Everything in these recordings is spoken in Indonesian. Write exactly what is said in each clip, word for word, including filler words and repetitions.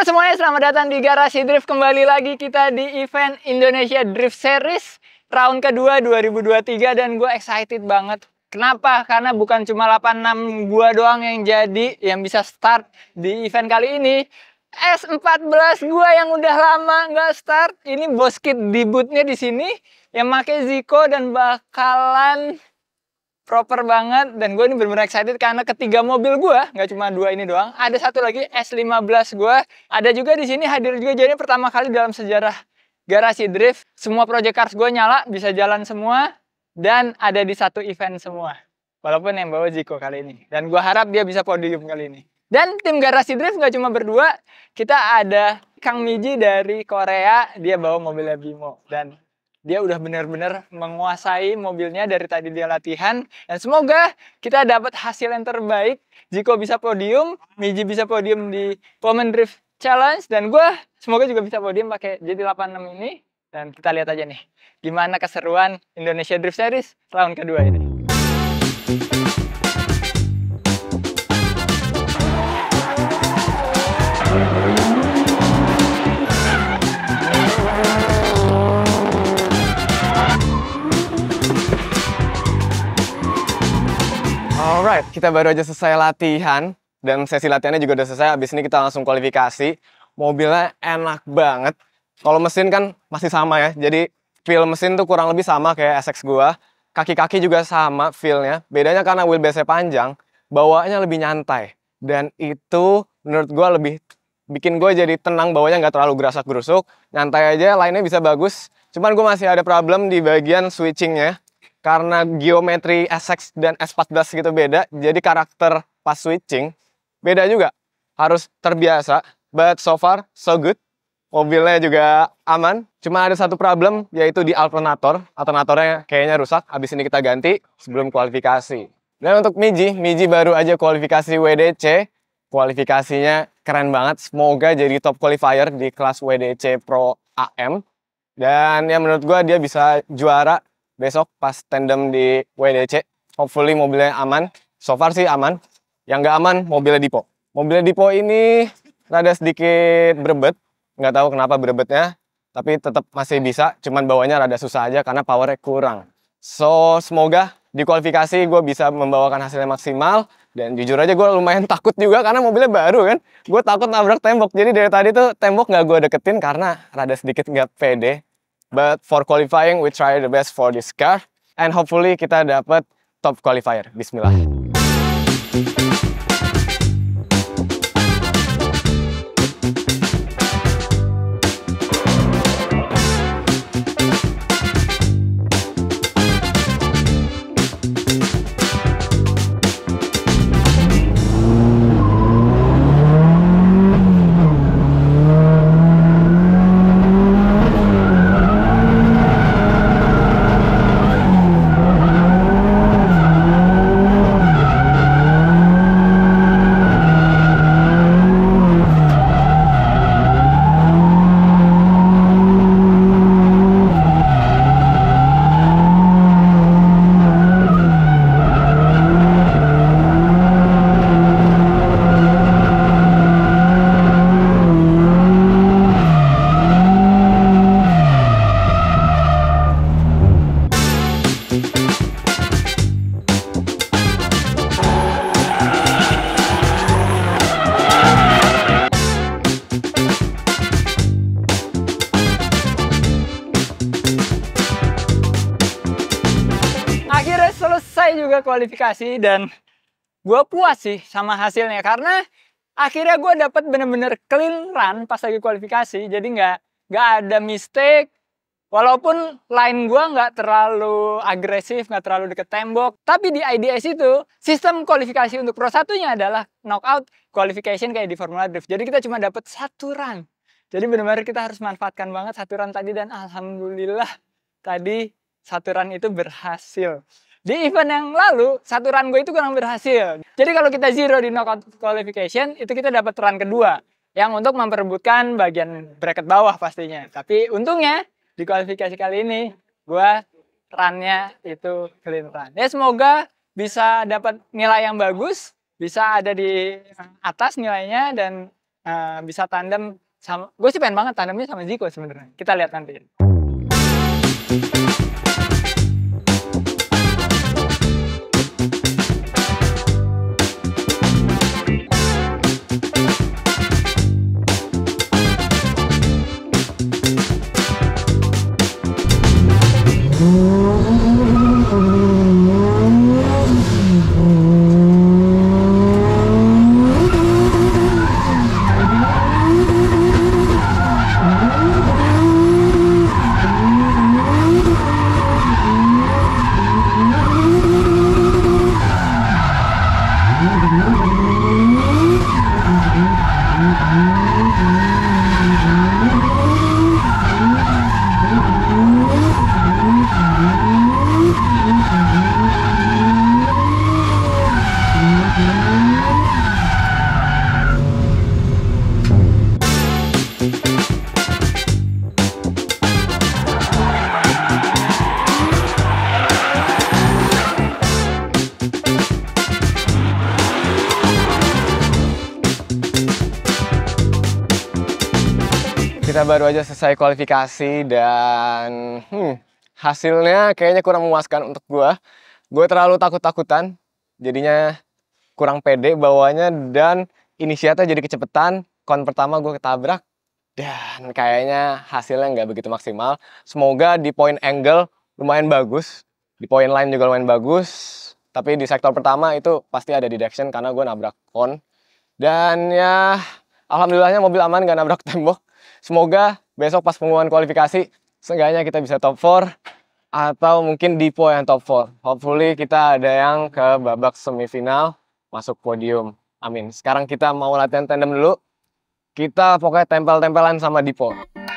Halo semuanya, selamat datang di Garasi Drift. Kembali lagi kita di event Indonesia Drift Series round kedua dua ribu dua puluh tiga. Dan gue excited banget. Kenapa? Karena bukan cuma delapan enam gue doang yang jadi, yang bisa start di event kali ini. S empat belas gue yang udah lama nggak start. Ini bos kit debutnya di sini, yang pakai Zico dan bakalan proper banget. Dan gue ini bener-bener excited karena ketiga mobil gue, nggak cuma dua ini doang, ada satu lagi S lima belas gue ada juga di sini, hadir juga. Jadi pertama kali dalam sejarah Garasi Drift semua project cars gue nyala, bisa jalan semua, dan ada di satu event semua, walaupun yang bawa Zico kali ini. Dan gue harap dia bisa podium kali ini. Dan tim Garasi Drift nggak cuma berdua, kita ada Kang Miji dari Korea, dia bawa mobilnya Bimo. Dan dia udah benar-benar menguasai mobilnya dari tadi dia latihan. Dan semoga kita dapat hasil yang terbaik. Zico bisa podium, Miji bisa podium di Women Drift Challenge. Dan gue semoga juga bisa podium pakai J T delapan enam ini. Dan kita lihat aja nih, gimana keseruan Indonesia Drift Series round kedua ini. Alright, kita baru aja selesai latihan, dan sesi latihannya juga udah selesai. Habis ini kita langsung kualifikasi. Mobilnya enak banget. Kalau mesin kan masih sama ya, jadi feel mesin tuh kurang lebih sama kayak S X gua. Kaki-kaki juga sama feel-nya. Bedanya karena wheelbase-nya panjang, bawaannya lebih nyantai. Dan itu menurut gua lebih bikin gue jadi tenang, bawanya nggak terlalu gerasak-gerusuk. Nyantai aja, lainnya bisa bagus. Cuman gue masih ada problem di bagian switchingnya. Karena geometri S X dan S empat belas gitu beda, jadi karakter pas switching beda juga. Harus terbiasa, but so far so good. Mobilnya juga aman. Cuma ada satu problem, yaitu di alternator. Alternatornya kayaknya rusak, habis ini kita ganti sebelum kualifikasi. Dan untuk Miji, Miji baru aja kualifikasi W D C. Kualifikasinya keren banget, semoga jadi top qualifier di kelas W D C Pro A M. Dan ya menurut gue dia bisa juara besok pas tandem di W D C. Hopefully mobilnya aman. So far sih aman. Yang nggak aman mobilnya Dipo. Mobilnya Dipo ini rada sedikit berebet. Nggak tahu kenapa berebetnya, tapi tetap masih bisa. Cuman bawanya rada susah aja karena powernya kurang. So semoga di kualifikasi gue bisa membawakan hasilnya maksimal. Dan jujur aja gue lumayan takut juga karena mobilnya baru kan. Gue takut nabrak tembok. Jadi dari tadi tuh tembok nggak gue deketin karena rada sedikit nggak pede. But for qualifying, we try the best for this car. And hopefully kita dapat top qualifier. Bismillah. Selesai juga kualifikasi dan gue puas sih sama hasilnya karena akhirnya gue dapat bener-bener clean run pas lagi kualifikasi. Jadi nggak nggak ada mistake, walaupun line gue nggak terlalu agresif, nggak terlalu deket tembok. Tapi di I D S itu sistem kualifikasi untuk Pro satunya adalah knockout qualification kayak di Formula Drift. Jadi kita cuma dapat satu run. Jadi benar-benar kita harus manfaatkan banget satu run tadi, dan alhamdulillah tadi satu run itu berhasil. Di event yang lalu, satu run gue itu kurang berhasil. Jadi kalau kita zero di knockout qualification, itu kita dapat run kedua. Yang untuk memperebutkan bagian bracket bawah pastinya. Tapi untungnya, di kualifikasi kali ini, gue run-nya itu clean run. Ya semoga bisa dapat nilai yang bagus, bisa ada di atas nilainya, dan uh, bisa tandem sama, gue sih pengen banget tandemnya sama Zico sebenarnya. Kita lihat nanti. Kita baru aja selesai kualifikasi dan hmm, hasilnya kayaknya kurang memuaskan untuk gua. Gue terlalu takut-takutan, jadinya kurang pede bawanya dan inisiatif jadi kecepetan. Kon pertama gue ketabrak dan kayaknya hasilnya nggak begitu maksimal. Semoga di point angle lumayan bagus, di point line juga lumayan bagus. Tapi di sektor pertama itu pasti ada deduction karena gue nabrak kon. Dan ya alhamdulillahnya mobil aman gak nabrak tembok. Semoga besok pas pengumuman kualifikasi seenggaknya kita bisa top empat atau mungkin di po yang top empat. Hopefully kita ada yang ke babak semifinal masuk podium. Amin. Sekarang kita mau latihan tandem dulu. Kita pokoknya tempel-tempelan sama Dipo.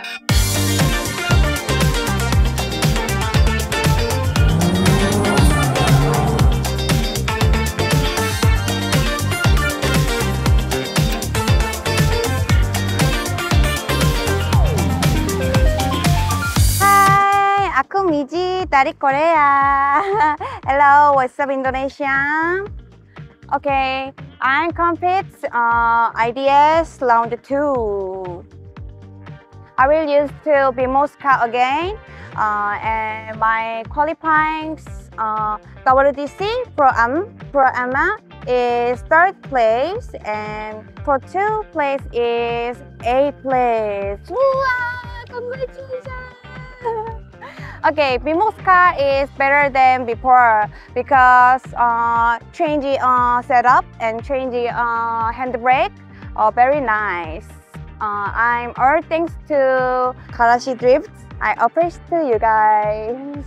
Aku Miji dari Korea. Hello, what's up Indonesia? Okay, I'm compete uh, I D S round two. I will use to be Moscow again, uh, and my qualifying uh, W D C Pro Am Pro Ama is third place, and Pro two place is eighth place. Wow, congratulations! Okay, Bimosca is better than before because uh, changing uh, setup and changing uh, handbrake are very nice. Uh, I'm all thanks to Karashi Drift. I appreciate you guys.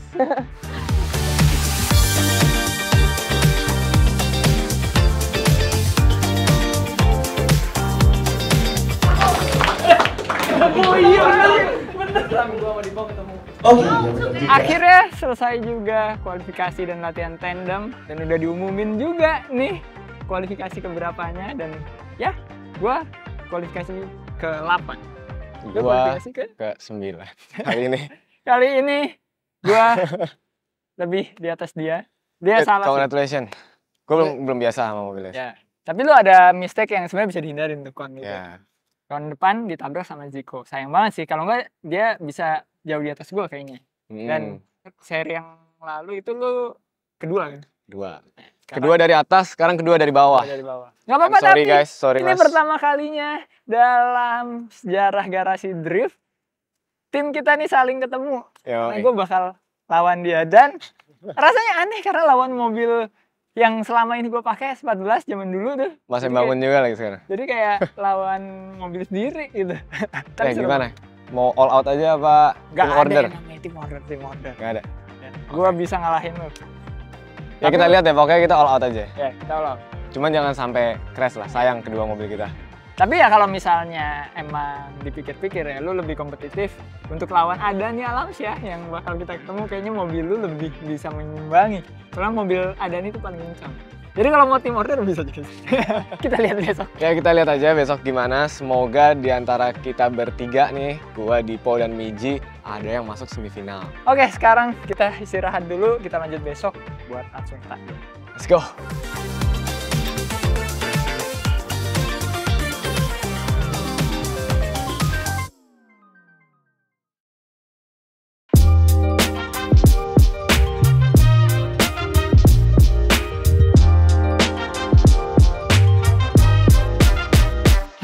Oh iya bener. Oh, akhirnya selesai juga kualifikasi dan latihan tandem dan udah diumumin juga nih kualifikasi keberapanya dan ya gua kualifikasi ke delapan. Gua kualifikasi ke ke sembilan. Kali ini. Kali ini gua lebih di atas dia. Dia eh, salah. Congratulations. Gua belum belum biasa sama mobilnya. Ya. Tapi lu ada mistake yang sebenarnya bisa dihindarin tuh kon gitu. Ya. Kon depan ditabrak sama Zico. Sayang banget sih kalau enggak dia bisa jauh di atas gua kayaknya. Hmm. Dan seri yang lalu itu lu kedua kan? Kedua. Sekarang, kedua dari atas, sekarang kedua dari bawah. Kedua dari bawah. Nggak apa-apa sorry tapi guys, sorry ini mas. pertama kalinya dalam sejarah Garasi Drift tim kita nih saling ketemu. Yo, nah, gue bakal lawan dia dan rasanya aneh karena lawan mobil yang selama ini gue pakai S empat belas zaman dulu tuh. Masih bangun kayak, juga lagi sekarang. Jadi kayak lawan mobil sendiri gitu. Tapi eh, gimana? Mau all out aja apa Gak tim order? Gak ada yang tim order, tim order. Gak ada? Ya, gue okay. bisa ngalahin lu. Ya tapi, kita lihat ya, pokoknya kita all out aja. Ya, kita all out. Cuman jangan sampai crash lah, sayang kedua mobil kita. Tapi ya kalau misalnya emang dipikir-pikir ya, lu lebih kompetitif untuk lawan Adani Alamsyah yang bakal kita ketemu, kayaknya mobil lu lebih bisa mengimbangi. Soalnya mobil Adani itu paling kencang. Jadi kalau mau tim order bisa juga. Kita lihat besok. Ya kita lihat aja besok gimana. Semoga di antara kita bertiga nih, gua, Dipo, dan Miji ada yang masuk semifinal. Oke, sekarang kita istirahat dulu. Kita lanjut besok buat langsung tanding. Let's go.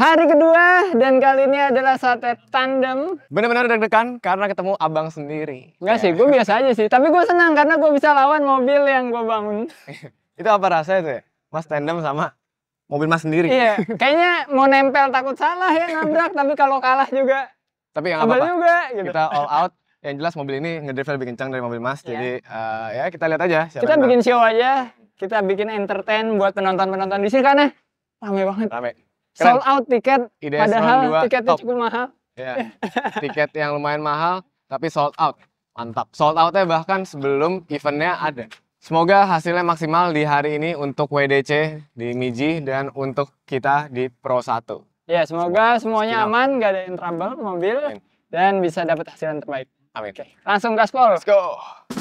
Hari kedua dan kali ini adalah sate tandem. Bener-bener deg-degan karena ketemu abang sendiri. Enggak sih, gue biasa aja sih. Tapi gue senang karena gue bisa lawan mobil yang gue bangun. Itu apa rasanya tuh ya? Mas tandem sama mobil mas sendiri. Iya, kayaknya mau nempel takut salah ya nabrak. Tapi kalau kalah juga, Tapi ya nggak abal apa-apa. juga. Gitu. Kita all out. Yang jelas mobil ini ngedrive lebih kencang dari mobil mas. Iya. Jadi uh, ya kita lihat aja. siapa Kita yang bikin show aja. Kita bikin entertain buat penonton-penonton di sini karena rame banget. rame. Sold out tiket, I D S padahal dua, tiketnya top. cukup mahal. Ya. Tiket yang lumayan mahal, tapi sold out. Mantap. Sold outnya bahkan sebelum eventnya ada. Semoga hasilnya maksimal di hari ini untuk W D C di Miji dan untuk kita di Pro satu. Ya, semoga semuanya Spin out. aman, gak ada yang trouble mobil, Amin. dan bisa dapat hasil yang terbaik. Amin. Oke, langsung gaspol. Let's go.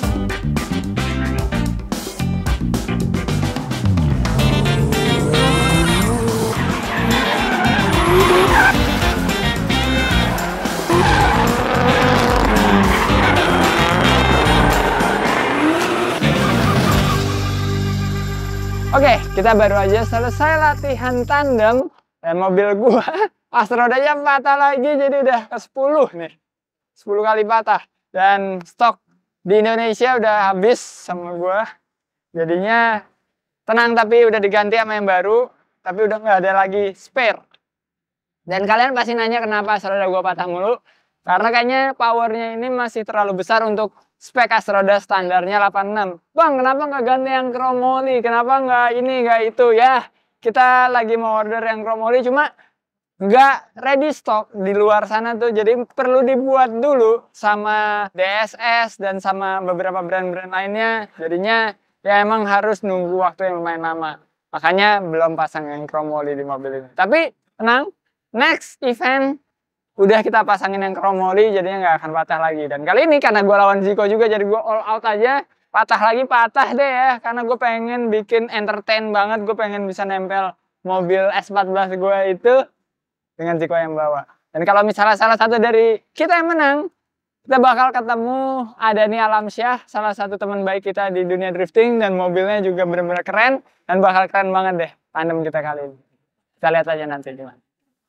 Oke, kita baru aja selesai latihan tandem dan mobil gua pas rodanya patah lagi jadi udah ke sepuluh nih. sepuluh kali patah dan stok di Indonesia udah habis sama gua. Jadinya tenang tapi udah diganti sama yang baru, tapi udah nggak ada lagi spare. Dan kalian pasti nanya kenapa roda gua patah mulu? Karena kayaknya powernya ini masih terlalu besar untuk spek as roda standarnya delapan enam. Bang, kenapa nggak ganti yang chrome-moly? Kenapa nggak ini, nggak itu? Ya, kita lagi mau order yang chrome-moly, cuma nggak ready stock di luar sana tuh. Jadi perlu dibuat dulu sama D S S dan sama beberapa brand-brand lainnya. Jadinya ya emang harus nunggu waktu yang lumayan lama. Makanya belum pasang yang chrome-moly di mobil ini. Tapi tenang, next event udah kita pasangin yang chrome-moly, jadinya nggak akan patah lagi. Dan kali ini karena gue lawan Zico juga, jadi gue all out aja. Patah lagi patah deh ya, karena gue pengen bikin entertain banget. Gue pengen bisa nempel mobil S empat belas gue itu dengan Zico yang bawa. Dan kalau misalnya salah satu dari kita yang menang, kita bakal ketemu Adani Alamsyah, salah satu teman baik kita di dunia drifting. Dan mobilnya juga benar-benar keren, dan bakal keren banget deh tandem kita kali ini. Kita lihat aja nanti gimana.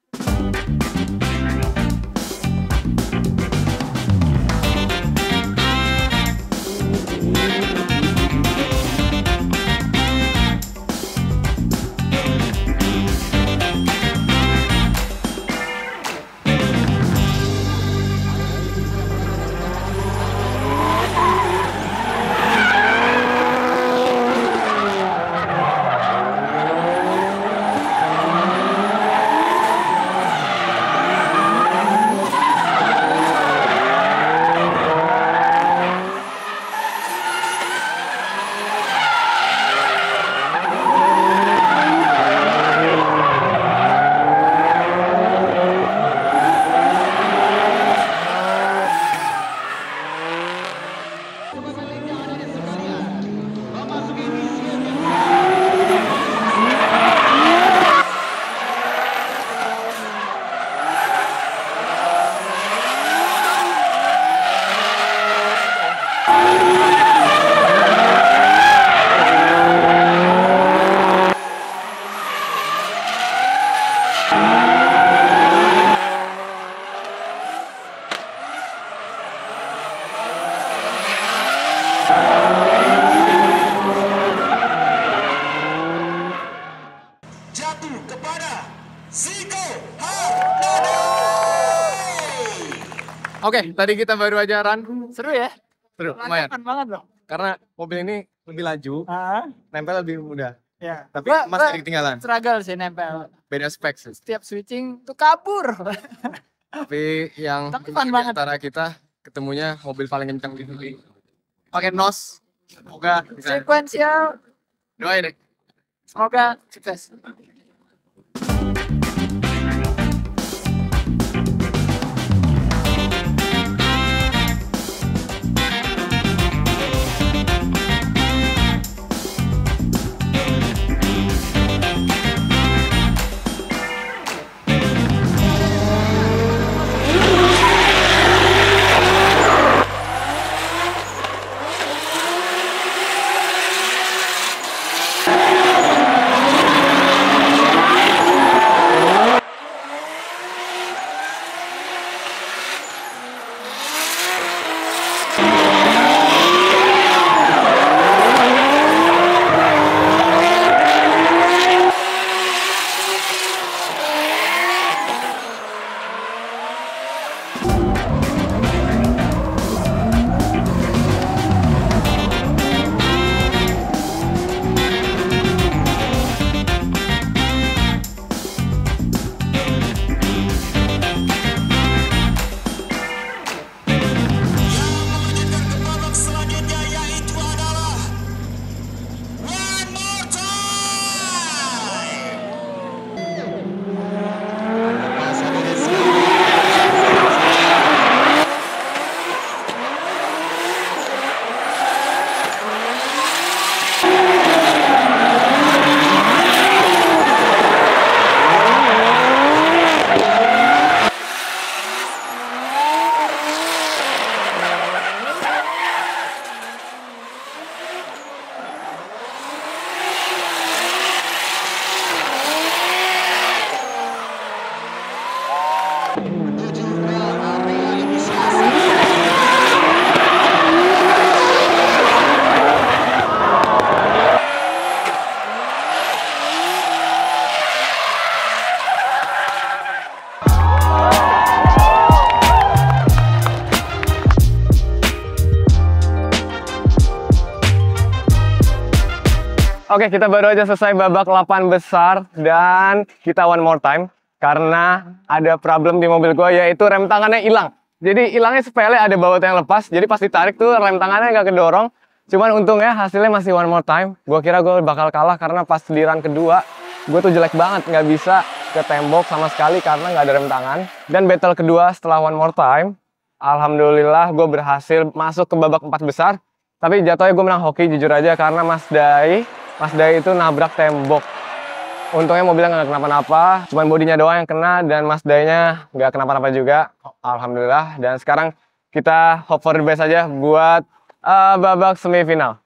Jatuh kepada Zico Hernandez. Oke, tadi kita baru aja run. Seru ya? Seru, lumayan. Keren banget loh. Karena mobil ini lebih laju, Ah, nempel lebih mudah. ya. Tapi Gua- masih gua ada ketinggalan. struggle sih nempel. Beda spek sih. Setiap switching tuh kabur. Tapi yang Tapi fun di banget. antara kita ketemunya mobil paling kencang di dunia. Pakai nos. Semoga bisa. Sequential. Doain deh. Semoga sukses. Oke, kita baru aja selesai babak delapan besar dan kita one more time karena ada problem di mobil gue, yaitu rem tangannya hilang. Jadi hilangnya sepele, ada baut yang lepas, jadi pas ditarik tuh rem tangannya nggak kedorong. Cuman untungnya hasilnya masih one more time. Gue kira gue bakal kalah karena pas di run kedua gue tuh jelek banget, nggak bisa ke tembok sama sekali karena nggak ada rem tangan. Dan battle kedua setelah one more time, alhamdulillah gue berhasil masuk ke babak empat besar. Tapi jatuhnya gue menang hoki jujur aja karena Mas Dai Mas Dai itu nabrak tembok. Untungnya mobilnya nggak kenapa-napa, cuman bodinya doang yang kena dan Mas Dai-nya nggak kenapa-napa juga. Alhamdulillah. Dan sekarang kita hope for the best aja buat uh, babak semifinal.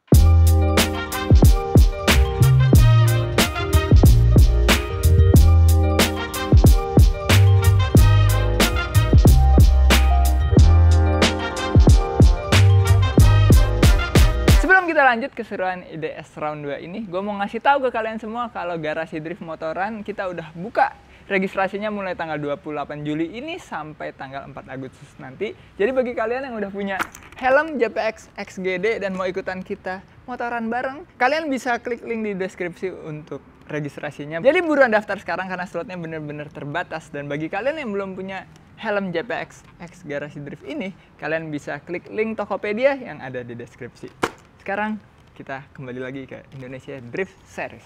Kita lanjut keseruan I D S Round dua ini, gue mau ngasih tahu ke kalian semua kalau Garasi Drift Motoran kita udah buka registrasinya mulai tanggal dua puluh delapan Juli ini sampai tanggal empat Agustus nanti. Jadi bagi kalian yang udah punya helm J P X X G D dan mau ikutan kita motoran bareng, kalian bisa klik link di deskripsi untuk registrasinya. Jadi buruan daftar sekarang karena slotnya bener-bener terbatas. Dan bagi kalian yang belum punya helm J P X X Garasi Drift ini, kalian bisa klik link Tokopedia yang ada di deskripsi. Sekarang kita kembali lagi ke Indonesia Drift Series.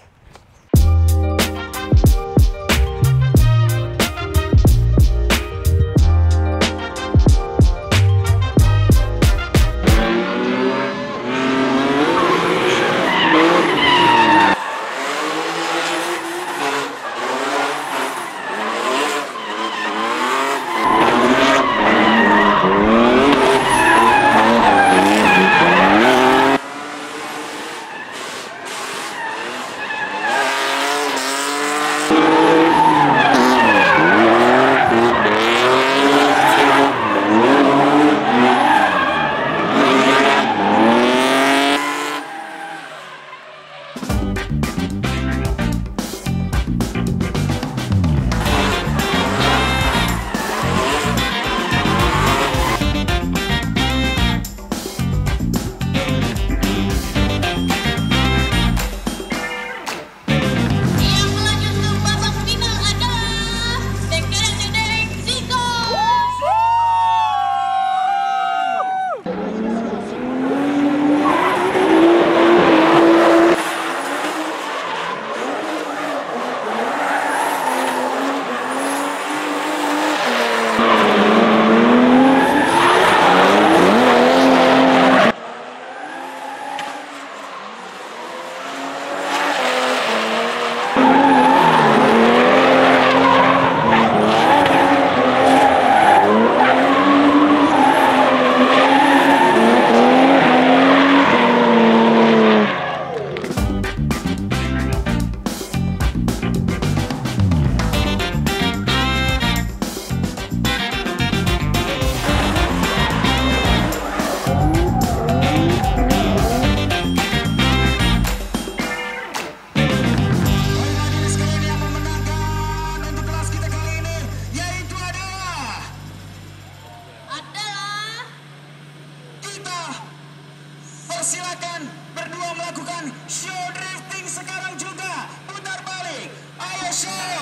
Silakan berdua melakukan show drifting sekarang juga. Putar balik. Ayo show.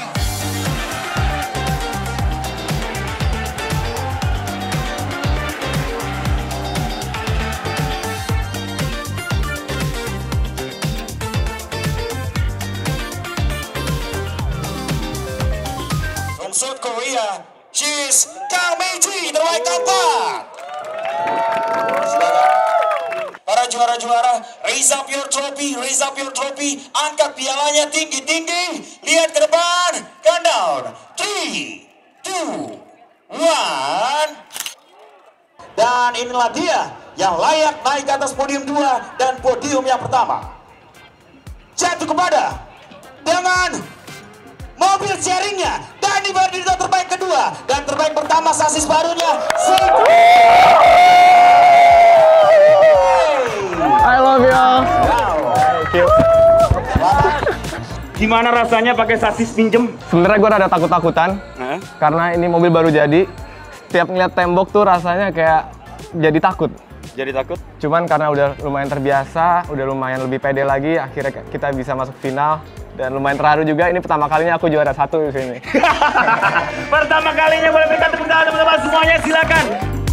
From South Korea, she's Kang Meiji, terbaik keempat. Silakan. Para juara-juara, raise up your trophy, raise up your trophy, angkat pialanya tinggi-tinggi, lihat ke depan, countdown, three, two, one. Dan inilah dia yang layak naik ke atas podium dua dan podium yang pertama. Jatuh kepada dengan mobil sharingnya dan di Bardito terbaik kedua dan terbaik pertama sasis barunya. I love you all. Thank you. Gimana rasanya pakai sasis pinjem? Sebenarnya gue rada takut-takutan Hah? karena ini mobil baru jadi. Setiap ngeliat tembok tuh rasanya kayak jadi takut. Jadi takut? Cuman karena udah lumayan terbiasa, udah lumayan lebih pede lagi, akhirnya kita bisa masuk final. Dan lumayan terharu juga, ini pertama kalinya aku juara satu di sini. Pertama kalinya, boleh berikan tepuk tangan teman-teman semuanya, silakan.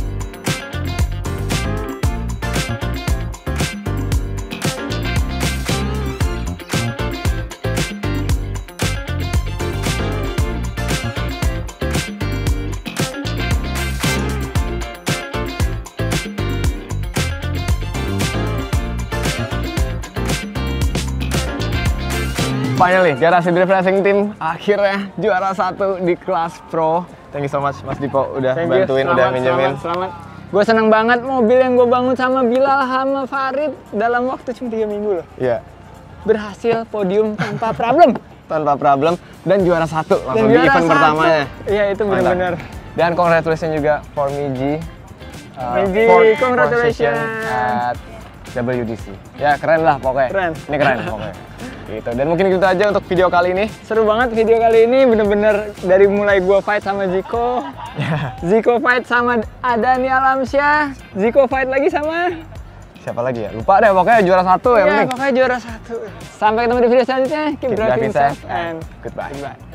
Finally, Garasi Drift Racing Team akhirnya juara satu di kelas pro. Thank you so much Mas Dipo udah Thank you, bantuin, selamat, udah minjemin. Selamat, selamat. Gue seneng banget mobil yang gue bangun sama Bilal sama Farid dalam waktu cuma tiga minggu loh. Iya, Berhasil podium tanpa problem. tanpa problem dan juara satu langsung di juara event satu. pertamanya. Iya itu Mantap. benar-benar. Dan congratulations juga for Miji. Uh, Miji, fourth congratulations. position at W D C. Ya keren lah pokoknya. Keren. Ini keren pokoknya. Gitu. Dan mungkin gitu aja untuk video kali ini. Seru banget video kali ini, bener-bener dari mulai gua fight sama Ziko, Ziko fight sama Adani Alamsyah, Ziko fight lagi sama Siapa lagi ya? Lupa deh pokoknya juara satu yang ya penting. pokoknya juara satu. Sampai ketemu di video selanjutnya. Keep Keep driving driving safe safe and Goodbye. goodbye.